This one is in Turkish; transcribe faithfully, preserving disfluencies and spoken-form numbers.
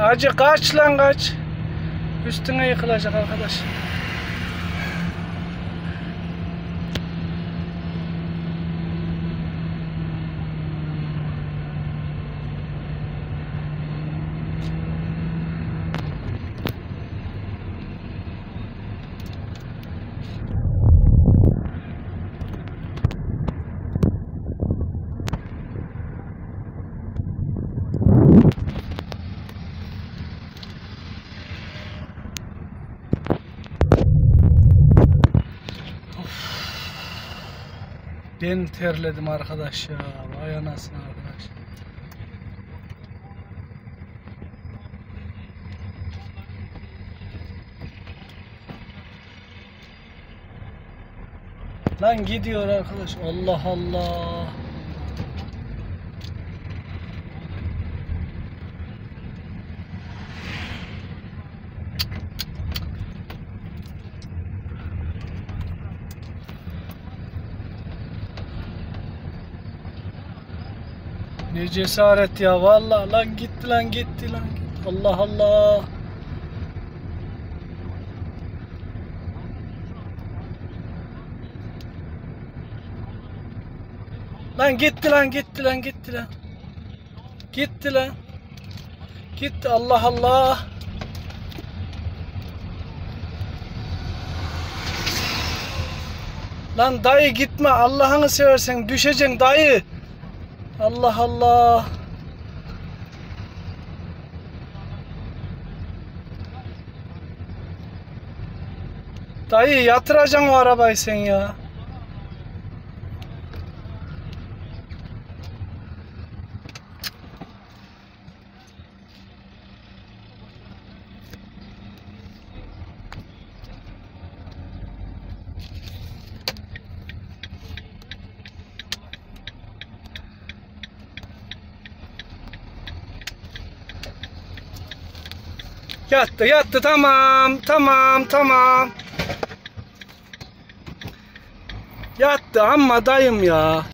Hacı kaç lan kaç. Üstüne yıkılacak arkadaş. Ben terledim arkadaş ya. Vay anasını arkadaş. Lan gidiyor arkadaş. Allah Allah. Ne cesaret ya vallahi lan gitti lan gitti lan gitti. Allah Allah. Lan gitti lan gitti lan gitti lan. Gitti lan. Gitti Allah Allah. Lan dayı gitme Allah'ını seversen düşeceksin dayı. Allah Allah. Dayı yatıracaksın o arabayı sen ya. Yattı yattı tamam tamam tamam. Yattı ama dayım ya.